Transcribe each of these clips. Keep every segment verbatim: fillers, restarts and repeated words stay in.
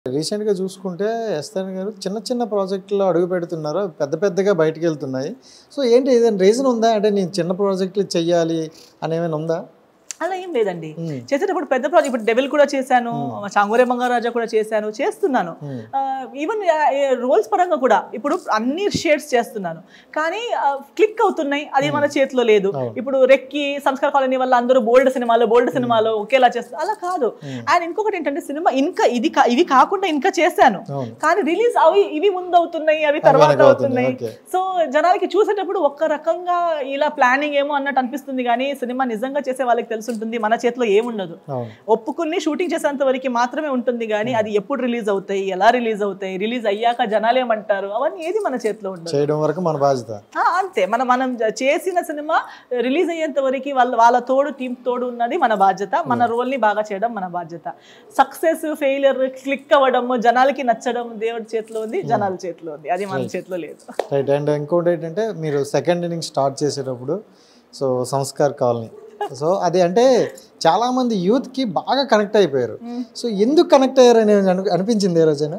రీసెంట్‌గా చూసుకుంటే ఎస్తర్ గారు చిన్న చిన్న ప్రాజెక్టుల్లో అడుగు పెడుతున్నారు. పెద్ద పెద్దగా బయటికి వెళ్తున్నాయి. సో ఏంటి ఏదైనా రీజన్ ఉందా? అంటే నేను చిన్న ప్రాజెక్టులు చెయ్యాలి అని ఏమైనా ఉందా? అలా ఏం లేదండి. చేసేటప్పుడు పెద్ద ప్రాజెక్ట్ ఇప్పుడు డెవిల్ కూడా చేశాను, చాంగురే బంగారాజా కూడా చేశాను, చేస్తున్నాను. ఈవెన్ రోల్స్ పరంగా కూడా ఇప్పుడు అన్ని షేడ్స్ చేస్తున్నాను. కానీ క్లిక్ అవుతున్నాయి, అది మన చేతిలో లేదు. ఇప్పుడు రెక్కి సంస్కార కాలనీ వల్ల అందరూ బోల్డ్ సినిమాలో బోల్డ్ సినిమాలో ఒకేలా చేస్తారు, అలా కాదు. అండ్ ఇంకొకటి ఏంటంటే సినిమా ఇంకా ఇది ఇవి కాకుండా ఇంకా చేశాను, కానీ రిలీజ్ అవి ఇవి ముందు అవుతున్నాయి, అవి తర్వాత అవుతున్నాయి. సో జనాలకి చూసేటప్పుడు ఒక్క రకంగా ఇలా ప్లానింగ్ ఏమో అన్నట్టు అనిపిస్తుంది, కానీ సినిమా నిజంగా చేసే వాళ్ళకి తెలుసు ఉంటుంది మన చేతిలో ఏముండదు. ఒప్పుకుని షూటింగ్ చేసేంత వరకు మాత్రమే ఉంటుంది, కానీ అది ఎప్పుడు రిలీజ్ అవుతాయి, ఎలా రిలీజ్ అవుతాయి, రిలీజ్ అయ్యాక జనాలు ఏమంటారు, అవన్నీ ఏది మన చేతిలో ఉండదు. చేయడం వరకు మన బాధ్యత అంతే. మన మనం చేసిన సినిమా రిలీజ్ అయ్యేంత వరకు వాళ్ళ వాళ్ళ తోడు టీం తోడు ఉన్నది మన బాధ్యత. మన రోల్ ని బాగా చేయడం మన బాధ్యత. సక్సెస్ ఫెయిలియర్ క్లిక్ అవ్వడం జనాలకి నచ్చడం దేవుడి చేతిలో ఉంది, జనాల చేతిలో ఉంది, అది మన చేతిలో లేదు. రైట్. అండ్ ఇంకోటి ఏంటంటే మీరు సెకండ్ ఇన్నింగ్ స్టార్ట్ చేసేటప్పుడు సో సంస్కార్ కాలనీ, సో అది అంటే చాలా మంది యూత్ కి బాగా కనెక్ట్ అయిపోయారు. సో ఎందుకు కనెక్ట్ అయ్యారని అనిపించింది ఏ రోజైనా?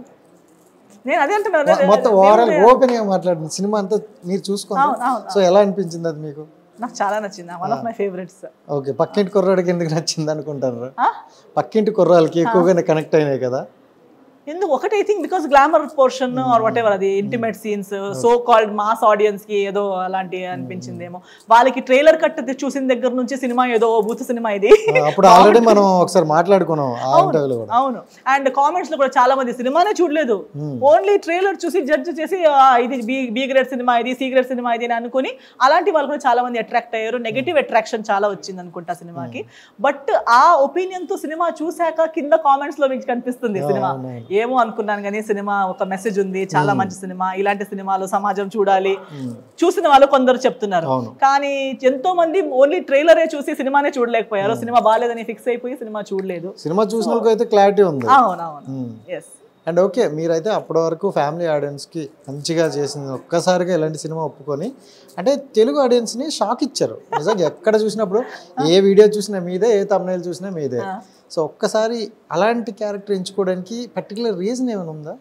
నేను అదే అంటున్నా, మొత్తం ఓవరాల్ ఓపెన్ గా మాట్లాడుతుంది సినిమా అంతా మీరు చూసుకున్నారు. సో ఎలా అనిపించింది అది మీకు? నాకు చాలా నచ్చింది, one of my favourites. Okay, పక్కింటి కుర్రాడికి ఎందుకు నచ్చింది అనుకుంటారు? పక్కింటి కుర్రాళ్ళకి ఎక్కువగా కనెక్ట్ అయినాయి కదా. ఎందుకు ఒకటి I think because glamour portion or whatever, అది intimate scenes, so called mass audience కి ఏదో అలాంటి అనిపించిందేమో. వాళ్ళకి ట్రైలర్ కట్ చూసిన దగ్గర నుంచి సినిమా ఏదో బూత్ సినిమా ఇది. అప్పుడు ఆల్రెడీ మనం ఒకసారి మాట్లాడుకున్నాం. అవును. అండ్ కామెంట్స్ లో కూడా చాలా మంది సినిమానే చూడలేదు, ఓన్లీ ట్రైలర్ చూసి జడ్జ్ చేసి ఇది బి బి గ్రేడ్ సినిమా, ఇది సి గ్రేడ్ సినిమా ఇది అని అనుకుని అలాంటి వాళ్ళు కూడా చాలా మంది అట్రాక్ట్ అయ్యారు. నెగటివ్ అట్రాక్షన్ చాలా వచ్చింది అనుకుంటా సినిమాకి. బట్ ఆ ఒపీనియన్ తో సినిమా చూసాక కింద కామెంట్స్ లో మీకు కనిపిస్తుంది సినిమా ఏమో అనుకున్నాను, కానీ సినిమా ఒక మెసేజ్ ఉంది, చాలా మంచి సినిమా, ఇలాంటి సినిమాలు సమాజం చూడాలి, చూసిన వాళ్ళు కొందరు చెప్తున్నారు. కానీ ఎంతో మంది ఓన్లీ ట్రైలరే చూసి సినిమానే చూడలేకపోయారు, సినిమా బాగాలేదని ఫిక్స్ అయిపోయి సినిమా చూడలేదు. సినిమా చూసిన అయితే క్లారిటీ ఉంది. అవునవును. ఎస్. అండ్ ఓకే, మీరైతే అప్పటి వరకు ఫ్యామిలీ ఆడియన్స్కి మంచిగా చేసింది, ఒక్కసారిగా ఇలాంటి సినిమా ఒప్పుకొని అంటే తెలుగు ఆడియన్స్ని షాక్ ఇచ్చారు. నిజంగా ఎక్కడ చూసినప్పుడు ఏ వీడియో చూసినా మీదే, ఏ తమ్నైల్ చూసినా మీదే. సో ఒక్కసారి అలాంటి క్యారెక్టర్ ఎంచుకోవడానికి పర్టికులర్ రీజన్ ఏమైనా ఉందా?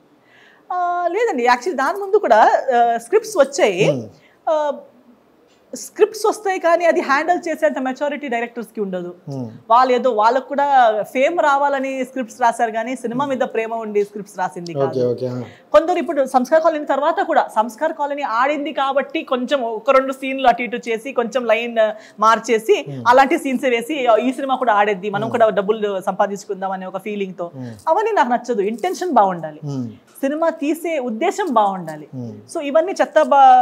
లేదండి, యాక్చువల్లీ దాని ముందు కూడా స్క్రిప్ట్స్ వచ్చాయి, స్క్రిప్ట్స్ వస్తాయి, కానీ అది హ్యాండిల్ చేసేంత మెచ్యూరిటీ డైరెక్టర్స్ కి ఉండదు. వాళ్ళు ఏదో వాళ్ళకు కూడా ఫేమ్ రావాలని స్క్రిప్ట్స్ రాశారు, కానీ సినిమా మీద ప్రేమ ఉండి స్క్రిప్ట్స్ రాసింది కాదు. కొందరు ఇప్పుడు సంస్కార కాలనీ తర్వాత కూడా సంస్కార కాలనీ ఆడింది కాబట్టి కొంచెం ఒక రెండు సీన్లు అటు ఇటు చేసి కొంచెం లైన్ మార్చేసి అలాంటి సీన్స్ వేసి ఈ సినిమా కూడా ఆడేద్ది, మనం కూడా డబ్బులు సంపాదించుకుందాం అనే ఒక ఫీలింగ్ తో, అవన్నీ నాకు నచ్చదు. ఇంటెన్షన్ బాగుండాలి, సినిమా తీసే ఉద్దేశం బాగుండాలి. సో ఇవన్నీ చెత్త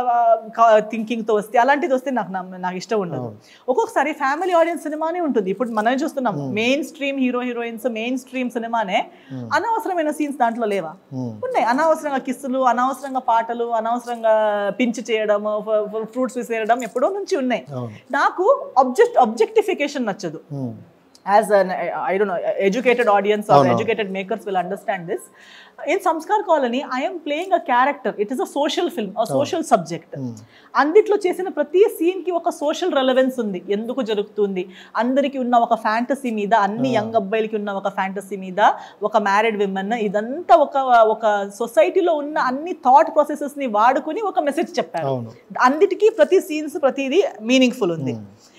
థింకింగ్ తో వస్తే అలాంటిది వస్తే నాకు నాకు ఇష్టం ఉండదు. ఒక్కొక్కసారి ఫ్యామిలీ ఆడియన్స్ సినిమానే ఉంటుంది. ఇప్పుడు మనం చూస్తున్నాం mainstream hero heroines mainstream సినిమానే, అనవసరమైన సీన్స్ దాంట్లో లేవా? ఉన్నాయి. అనవసరంగా కిస్సులు, అనవసరంగా పాటలు, అనవసరంగా పించ్ చేయడం, ఫ్రూట్స్ విసేయడం ఎప్పుడో నుంచి ఉన్నాయి. నాకు ఆబ్జెక్ట్ ఆబ్జెక్టిఫికేషన్ నచ్చదు. As an I don't know educated audience or oh, no. educated makers will understand this. In Samskar Colony I am playing a character. It is a social film, a social oh. subject. Anditlo chesina prati scene ki oka social relevance undi, enduku jarugutundi, andariki unna oka fantasy meeda, anni young abbayiliki unna oka fantasy meeda, oka married women, idantha oka oka society lo unna anni thought processes ni vaadukoni oka message chepparu. Anditiki prati scenes pratidi meaningful undi.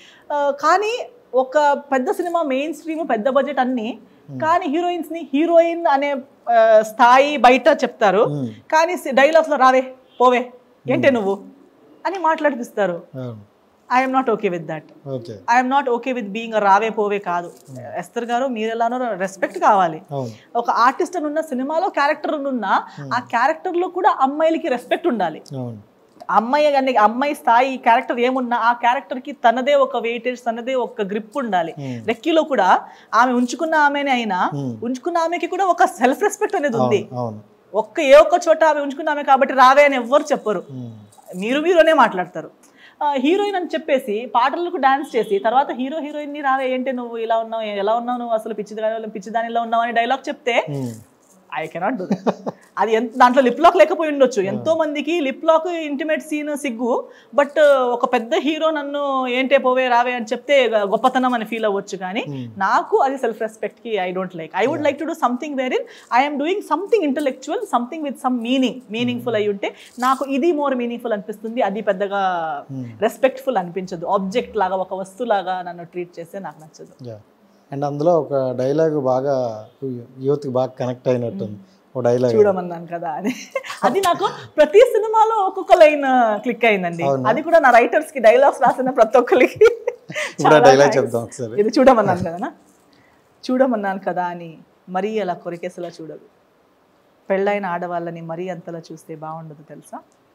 Kaani ఒక పెద్ద సినిమా mainstream పెద్ద budget అన్ని, కానీ heroines ని heroine అనే స్థాయి బయట చెప్తారు, కానీ డైలాగ్స్ లో రావే పోవే ఏంటే నువ్వు అని మాట్లాడిపిస్తారు. I'm not okay with that. I'm not okay with being రావే పోవే కాదు. ఎస్తర్ గారు మీరు ఎలానో రెస్పెక్ట్ కావాలి. ఒక ఆర్టిస్ట్ అని ఉన్న సినిమాలో క్యారెక్టర్ ఉన్న ఆ క్యారెక్టర్ లో కూడా అమ్మాయిలకి రెస్పెక్ట్ ఉండాలి. అమ్మాయి కానీ అమ్మాయి స్థాయి క్యారెక్టర్ ఏమున్నా ఆ క్యారెక్టర్ కి తనదే ఒక వెయిటేజ్, తనదే ఒక గ్రిప్ ఉండాలి. రెక్కీలో కూడా ఆమె ఉంచుకున్న ఆమెనే అయినా ఉంచుకున్న ఆమెకి కూడా ఒక సెల్ఫ్ రెస్పెక్ట్ అనేది ఉంది. ఒక్క ఏ ఒక్క చోట ఆమె ఉంచుకున్న ఆమె కాబట్టి రావే అని ఎవ్వరు చెప్పరు, మీరు మీరునే మాట్లాడతారు. హీరోయిన్ అని చెప్పేసి పాటలకు డాన్స్ చేసి తర్వాత హీరో హీరోయిన్ ని రావే ఏంటి నువ్వు ఇలా ఉన్నావు, ఎలా ఉన్నావు నువ్వు, అసలు పిచ్చిదాని పిచ్చిదానిలో ఉన్నావు అని డైలాగ్ చెప్తే ఐ కెనాట్ డూ దట్. అది ఎంత దాంట్లో లిప్ లాక్ లేకపోయి ఉండొచ్చు, ఎంతో మందికి లిప్ లాక్ ఇంటిమేట్ సీన్ సిగ్గు, బట్ ఒక పెద్ద హీరో నన్ను ఏంటే పోవే రావే అని చెప్తే గొప్పతనం అని ఫీల్ అవ్వచ్చు. కానీ నాకు అది సెల్ఫ్ రెస్పెక్ట్ కి I don't like. I would like to do something wherein I'm doing something intellectual, something with some meaning, meaningful అయి ఉంటే నాకు ఇది మోర్ మీనింగ్ఫుల్ అనిపిస్తుంది. అది పెద్దగా రెస్పెక్ట్ఫుల్ అనిపించదు. ఆబ్జెక్ట్ లాగా, ఒక వస్తువు లాగా నన్ను ట్రీట్ చేస్తే నాకు నచ్చదు. అండ్ అందులో ఒక డైలాగ్ బాగా యూత్కి బాగా కనెక్ట్ అయినట్టుంది, ఒక డైలాగ్ చూడమన్నాను కదా అని. అది నాకు ప్రతి సినిమాలో ఒక్కొక్క లైన్ క్లిక్ అయిందండి. అది కూడా నా రైటర్స్ కి డైలాగ్స్ రాసిన ప్రతి ఒక్కరికి. డైలాగ్ చెప్దాం ఒకసారి. ఇది చూడమన్నాను కదా, చూడమన్నాను కదా అని మరీ అలా కొరికేసలా చూడదు. పెళ్ళైన ఆడవాళ్ళని మరీ అంతలా చూస్తే బాగుండదు తెలుసా.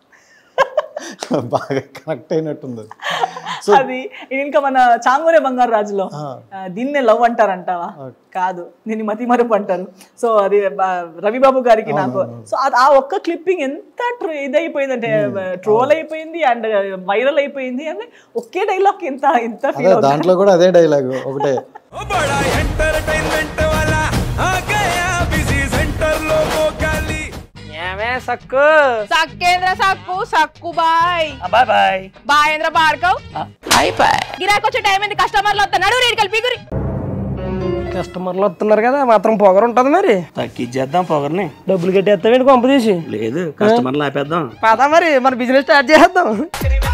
బాగా కనెక్ట్ అయినట్టుంది. అది ఇంకా మన చాంగోరే బంగారు రాజులో దీన్నే లవ్ అంటారంటావా, కాదు దీన్ని మతి మరుపు అంటారు. సో అది రవిబాబు గారికి నాకు సో ఆ ఒక్క క్లిప్పింగ్ ఎంత ఇదైపోయింది అంటే ట్రోల్ అయిపోయింది అండ్ వైరల్ అయిపోయింది. అంటే ఒకే డైలాగ్ ఇంత ఇంత ఫీల్. దాంట్లో కూడా అదే డైలాగ్ ఒకటే. సక్కు సక్కేంద్ర సక్కు సక్కు బాయ్ బాయ్ బాయ్ బాయేంద్ర భార్గవ్ బాయ్ బాయ్. గిరాకి వచ్చే టైం ఏంది, కస్టమర్లు వస్తున్నాడు రేడికి వెళ్ళి పిగురి. కస్టమర్లు వస్తున్నారు కదా, మాత్రం పొగరు ఉంటది మరి. తగ్గించేద్దాం పొగర్ని. డబ్బులు కట్టేస్తామేంటి కొంప తీసి? లేదు, కస్టమర్లు ఆపేద్దాం. పదా మరి మన బిజినెస్ స్టార్ట్ చేద్దాం.